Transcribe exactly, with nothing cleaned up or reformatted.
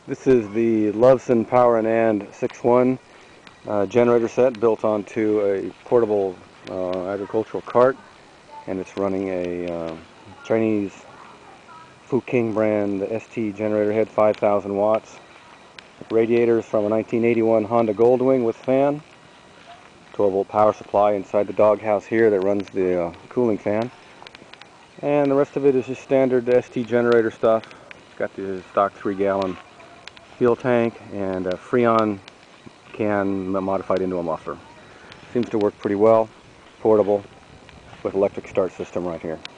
This is the Loveson Power Anand six one uh, generator set built onto a portable uh, agricultural cart, and it's running a uh, Chinese Fuking brand S T generator head, five thousand watts. Radiators from a nineteen eighty-one Honda Goldwing with fan. twelve volt power supply inside the doghouse here that runs the uh, cooling fan. And the rest of it is just standard S T generator stuff. It's got the stock three gallon fuel tank and a Freon can modified into a muffler. Seems to work pretty well. Portable with electric start system right here.